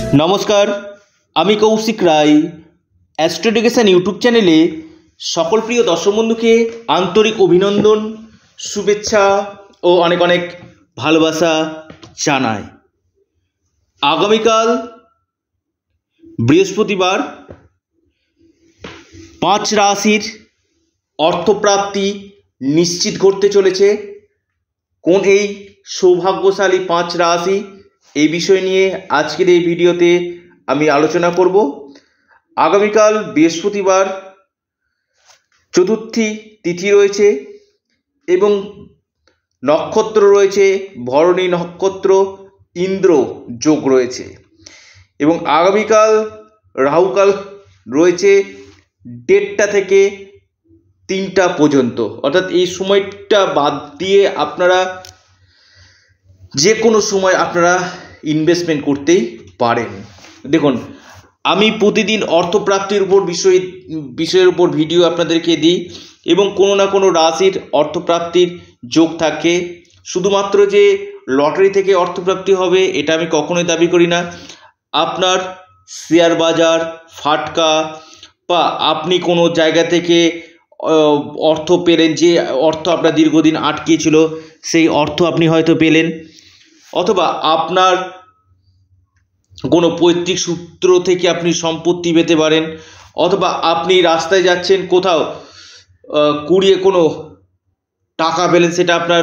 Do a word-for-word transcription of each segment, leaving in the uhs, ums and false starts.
नमस्कार आमी Kaushik Roy astro education YouTube चैनेले सकल प्रिय दर्शक बंधुके आंतरिक अभिनंदन शुभेच्छा और अनेक अनेक भालोबासा जानाई। आगामीकाल बृहस्पतिवार पाँच राशिर अर्थप्राप्ति निश्चित घटते चलेছে। কোন এই সৌভাগ্যশালী पाँच राशि এই বিষয় নিয়ে আজকের এই ভিডিওতে আমি আলোচনা করব। আগামীকাল বৃহস্পতিবার চতুর্থী তিথি রয়েছে এবং নক্ষত্র রয়েছে ভরণী নক্ষত্র, ইন্দ্র যোগ রয়েছে এবং আগামীকাল রাহুকাল রয়েছে দেড়টা থেকে তিনটা পর্যন্ত, অর্থাৎ এই সময়টা বাদ দিয়ে আপনারা যে কোনো সময় আপনারা ইনভেস্টমেন্ট করতেই পারেন। দেখুন, আমি প্রতিদিন অর্থপ্রাপ্তির উপর বিষয় বিষয়ের উপর ভিডিও আপনাদেরকে দিই এবং কোনো না কোনো রাশির অর্থপ্রাপ্তির যোগ থাকে। শুধুমাত্র যে লটারি থেকে অর্থপ্রাপ্তি হবে এটা আমি কখনোই দাবি করি না। আপনার শেয়ার বাজার ফাটকা বা আপনি কোনো জায়গা থেকে অর্থ পেলেন, যে অর্থ আপনার দীর্ঘদিন আটকে ছিল সেই অর্থ আপনি হয়তো পেলেন, অথবা আপনার কোনো পৈতৃক সূত্র থেকে আপনি সম্পত্তি পেতে পারেন, অথবা আপনি রাস্তায় যাচ্ছেন কোথাও কুড়িয়ে কোনো টাকা পেলেন, সেটা আপনার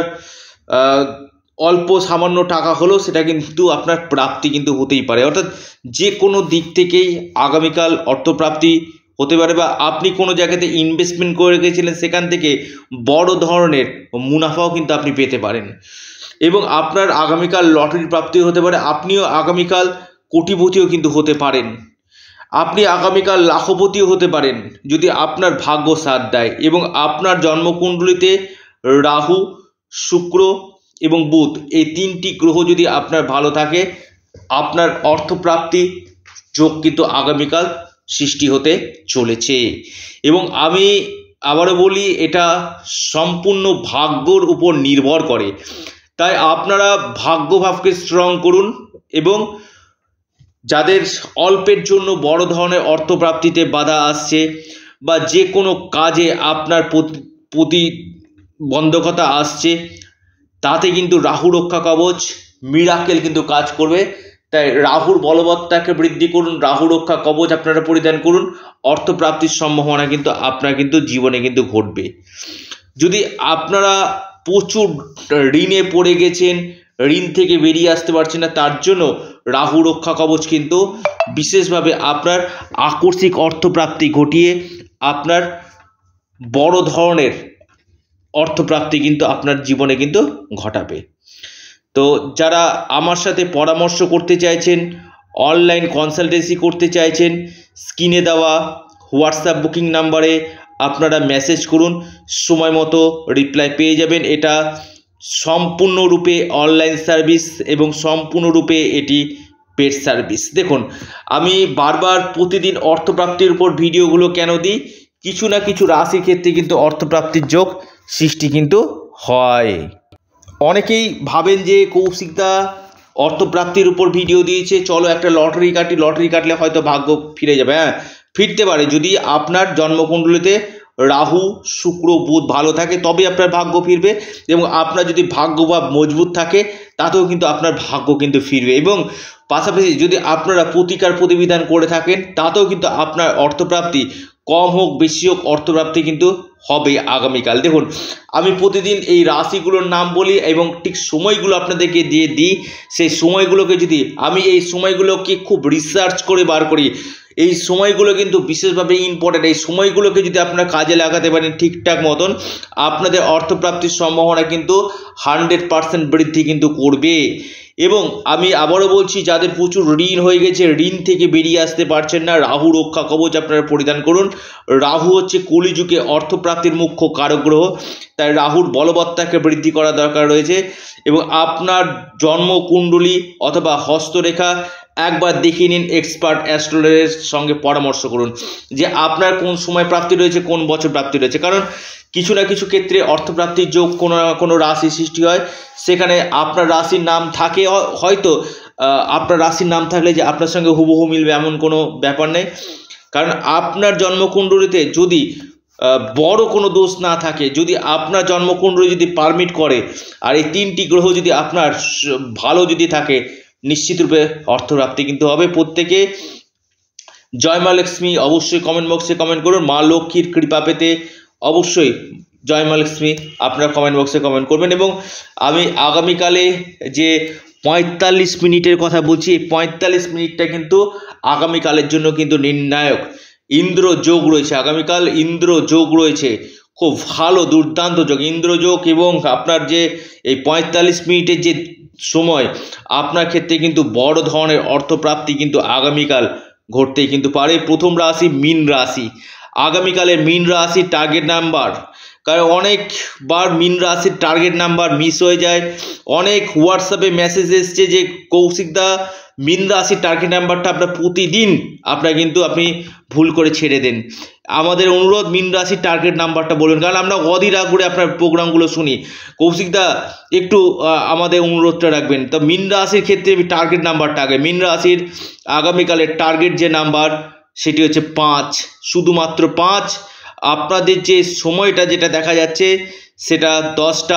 অল্প সামান্য টাকা হলেও সেটা কিন্তু আপনার প্রাপ্তি কিন্তু হতেই পারে। অর্থাৎ যে কোনো দিক থেকেই আগামীকাল অর্থপ্রাপ্তি হতে পারে, বা আপনি কোনো জায়গাতে ইনভেস্টমেন্ট করে গেছিলেন সেখান থেকে বড় ধরনের মুনাফাও কিন্তু আপনি পেতে পারেন এবং আপনার আগামীকাল লটারির প্রাপ্তি হতে পারে। আপনিও আগামীকাল কোটিপতিও কিন্তু হতে পারেন, আপনি আগামীকাল লাখপতিও হতে পারেন যদি আপনার ভাগ্য সাথ দেয় এবং আপনার জন্মকুণ্ডলিতে রাহু, শুক্র এবং বুধ এই তিনটি গ্রহ যদি আপনার ভালো থাকে, আপনার অর্থপ্রাপ্তি যোগ কিন্তু আগামীকাল সৃষ্টি হতে চলেছে। এবং আমি আবারও বলি, এটা সম্পূর্ণ ভাগ্যর উপর নির্ভর করে, তাই আপনারা ভাগ্যভাবকে স্ট্রং করুন এবং যাদের অল্পের জন্য বড় ধরনের অর্থপ্রাপ্তিতে বাধা আসছে বা যে কোনো কাজে আপনার প্রতিবন্ধকতা আসছে, তাতে কিন্তু রাহু রক্ষা কবচ মিরাকেল কিন্তু কাজ করবে। তাই রাহুর বলবত্তাকে বৃদ্ধি করুন, রাহু রক্ষা কবচ আপনারা পরিধান করুন, অর্থপ্রাপ্তির সম্ভাবনা কিন্তু আপনার কিন্তু জীবনে কিন্তু ঘটবে। যদি আপনারা প্রচুর ঋণে পড়ে গেছেন, ঋণ থেকে বেরিয়ে আসতে পারছেন না, তার জন্য রাহু রক্ষা কবচ কিন্তু বিশেষভাবে আপনার আকস্মিক অর্থপ্রাপ্তি ঘটিয়ে আপনার বড় ধরনের অর্থপ্রাপ্তি কিন্তু আপনার জীবনে কিন্তু ঘটাবে। তো যারা আমার সাথে পরামর্শ করতে চাইছেন, অনলাইন কনসালটেন্সি করতে চাইছেন, স্ক্রিনে দেওয়া হোয়াটসঅ্যাপ বুকিং নাম্বারে আপনারা মেসেজ করুন, সময় মতো রিপ্লাই পেয়ে যাবেন। এটা সম্পূর্ণরূপে অনলাইন সার্ভিস এবং সম্পূর্ণরূপে এটি পেড সার্ভিস। দেখুন, আমি বারবার প্রতিদিন অর্থপ্রাপ্তির উপর ভিডিওগুলো কেন দিই, কিছু না কিছু রাশির ক্ষেত্রে কিন্তু অর্থপ্রাপ্তির যোগ সৃষ্টি কিন্তু হয়। অনেকেই ভাবেন যে কৌশিকদা অর্থপ্রাপ্তির উপর ভিডিও দিয়েছে, চলো একটা লটারি কাটি, লটারি কাটলে হয়তো ভাগ্য ফিরে যাবে। হ্যাঁ, ফিরতে পারে যদি আপনার জন্মকুণ্ডলিতে রাহু, শুক্র, বুধ ভালো থাকে, তবে আপনার ভাগ্য ফিরবে এবং আপনার যদি ভাগ্যভাব মজবুত থাকে তাতেও কিন্তু আপনার ভাগ্য কিন্তু ফিরবে। এবং পাশাপাশি যদি আপনারা প্রতিকার প্রতিবিধান করে থাকেন তাতেও কিন্তু আপনার অর্থপ্রাপ্তি কম হোক বেশি হোক অর্থপ্রাপ্তি কিন্তু হবে আগামীকাল। দেখুন, আমি প্রতিদিন এই রাশিগুলোর নাম বলি এবং ঠিক সময়গুলো আপনাদেরকে দিয়ে দিই। সেই সময়গুলোকে যদি আমি এই সময়গুলোকে খুব রিসার্চ করে বার করি, এই সময়গুলো কিন্তু বিশেষভাবে ইম্পর্ট্যান্ট। এই সময়গুলোকে যদি আপনারা কাজে লাগাতে পারেন ঠিকঠাক মতন, আপনাদের অর্থপ্রাপ্তির সম্ভাবনা কিন্তু হান্ড্রেড পার্সেন্ট বৃদ্ধি কিন্তু করবে। এবং আমি আবারও বলছি, যাদের প্রচুর ঋণ হয়ে গেছে, ঋণ থেকে বেরিয়ে আসতে পারছেন না, রাহু রক্ষা কবচ আপনারা পরিধান করুন। রাহু হচ্ছে কলিযুগে অর্থপ্রাপ্তির মুখ্য কারক গ্রহ, তাই রাহুর বলবত্তাকে বৃদ্ধি করা দরকার রয়েছে। এবং আপনার জন্মকুণ্ডলী অথবা হস্তরেখা একবার দেখিয়ে নিন, এক্সপার্ট অ্যাস্ট্রোলজারের সঙ্গে পরামর্শ করুন যে আপনার কোন সময় প্রাপ্তি রয়েছে, কোন বছর প্রাপ্তি রয়েছে। কারণ কিছু না কিছু ক্ষেত্রে অর্থপ্রাপ্তির যোগ কোনো না কোনো রাশি সৃষ্টি হয়, সেখানে আপনার রাশির নাম থাকে হয়তো আপনার রাশির নাম থাকলে যে আপনার সঙ্গে হুবহু মিলবে এমন কোনো ব্যাপার নেই, কারণ আপনার জন্মকুণ্ডলিতে যদি বড় কোনো দোষ না থাকে, যদি আপনার জন্মকুণ্ডলী যদি পারমিট করে আর এই তিনটি গ্রহ যদি আপনার ভালো যদি থাকে, নিশ্চিতরূপে অর্থপ্রাপ্তি কিন্তু হবে। প্রত্যেকে জয় মা লক্ষ্মী অবশ্যই কমেন্ট বক্সে কমেন্ট করুন। মা লক্ষ্মীর কৃপা পেতে অবশ্যই জয় মা লক্ষ্মী আপনারা কমেন্ট বক্সে কমেন্ট করবেন। এবং আমি আগামীকালে যে পঁয়তাল্লিশ মিনিটের কথা বলছি, এই পঁয়তাল্লিশ মিনিটটা কিন্তু আগামীকালের জন্য কিন্তু নির্ণায়ক। ইন্দ্র যোগ রয়েছে, আগামীকাল ইন্দ্র যোগ রয়েছে, খুব ভালো দুর্দান্ত যোগ ইন্দ্র যোগ। এবং আপনার যে এই পঁয়তাল্লিশ মিনিটের যে সময়, আপনার ক্ষেত্রে কিন্তু বড় ধরনের অর্থপ্রাপ্তি কিন্তু আগামীকাল ঘটতেই কিন্তু পারে। প্রথম রাশি মীন রাশি, আগামীকালের মীন রাশির টার্গেট নাম্বার, কারণ অনেকবার মীন রাশির টার্গেট নাম্বার মিস হয়ে যায়। অনেক হোয়াটসঅ্যাপে মেসেজ এসছে যে কৌশিকদা মীন রাশির টার্গেট নাম্বারটা আপনার প্রতিদিন আপনার কিন্তু আপনি ভুল করে ছেড়ে দেন। আমাদের অনুরোধ মীন রাশির টার্গেট নাম্বারটা বলুন, কারণ আমরা অধীর আগ্রহে আপনার প্রোগ্রামগুলো শুনি। কৌশিকদা একটু আমাদের অনুরোধটা রাখবেন। তো মীন রাশির ক্ষেত্রে টার্গেট নাম্বারটা আগে, মীন রাশির আগামীকালের টার্গেট যে নাম্বার সেটি হচ্ছে পাঁচ, শুধুমাত্র পাঁচ। আপনাদের যে সময়টা যেটা দেখা যাচ্ছে সেটা দশটা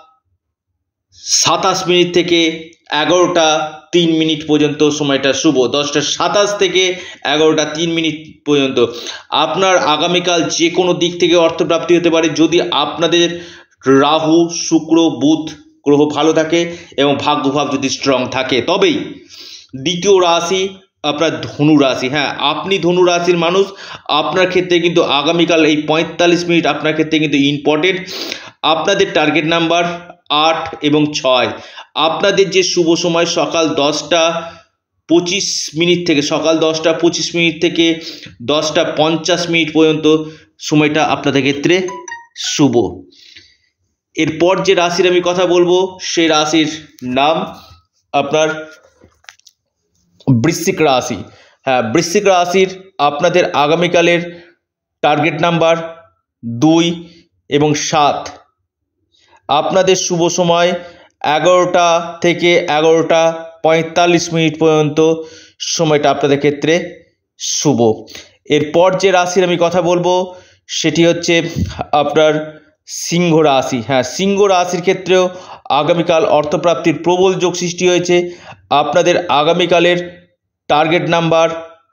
সাতাশ মিনিট থেকে এগারোটা তিন মিনিট পর্যন্ত সময়টা শুভ। দশটা সাতাশ থেকে এগারোটা তিন মিনিট পর্যন্ত আপনার আগামীকাল যে কোনো দিক থেকে অর্থপ্রাপ্তি হতে পারে, যদি আপনাদের রাহু শুক্র বুধ গ্রহ ভালো থাকে এবং ভাগ্যভাব যদি স্ট্রং থাকে। তবেই দ্বিতীয় রাশি আপনার ধনু রাশি। হ্যাঁ, আপনি ধনু রাশির মানুষ, আপনার ক্ষেত্রে কিন্তু আগামীকাল এই পঁয়তাল্লিশ মিনিট আপনার ক্ষেত্রে কিন্তু ইম্পর্টেন্ট। আপনাদের টার্গেট নাম্বার আট এবং ছয়। আপনাদের যে শুভ সময় সকাল দশটা পঁচিশ মিনিট থেকে সকাল দশটা পঁচিশ মিনিট থেকে দশটা পঞ্চাশ মিনিট পর্যন্ত সময়টা আপনাদের ক্ষেত্রে শুভ। এরপর যে রাশির আমি কথা বলবো সেই রাশির নাম আপনার বৃশ্চিক রাশি। হ্যাঁ, বৃশ্চিক রাশির আপনাদের আগামীকালের টার্গেট নাম্বার দুই এবং সাত। আপনাদের শুভ সময় এগারোটা থেকে এগারোটা পঁয়তাল্লিশ মিনিট পর্যন্ত সময়টা আপনাদের ক্ষেত্রে শুভ। এরপর যে রাশির আমি কথা বলবো সেটি হচ্ছে আপনার সিংহ রাশি। হ্যাঁ, সিংহ রাশির ক্ষেত্রেও আগামীকাল অর্থপ্রাপ্তির প্রবল যোগ সৃষ্টি হয়েছে। আপনাদের আগামীকালের টার্গেট নাম্বার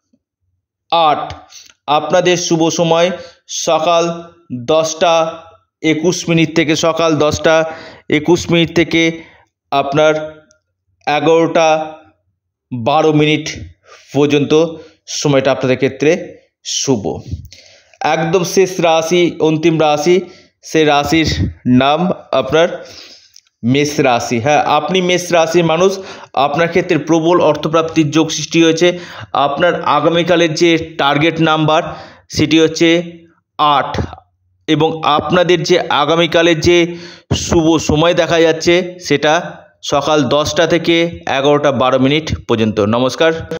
আট। আপনাদের শুভ সময় সকাল দশটা একুশ মিনিট থেকে সকাল দশটা একুশ মিনিট থেকে আপনার এগারোটা বারো মিনিট পর্যন্ত সময়টা আপনাদের ক্ষেত্রে শুভ। একদম শেষ রাশি, অন্তিম রাশি, সেই রাশির নাম আপনার মেষ রাশি। হ্যাঁ, আপনি মেষ রাশির মানুষ, আপনার ক্ষেত্রে প্রবল অর্থপ্রাপ্তির যোগ সৃষ্টি হয়েছে। আপনার আগামীকালের যে টার্গেট নাম্বার সেটি হচ্ছে আট এবং আপনাদের যে আগামীকালের যে শুভ সময় দেখা যাচ্ছে সেটা সকাল দশটা থেকে এগারোটা বারো মিনিট পর্যন্ত। নমস্কার।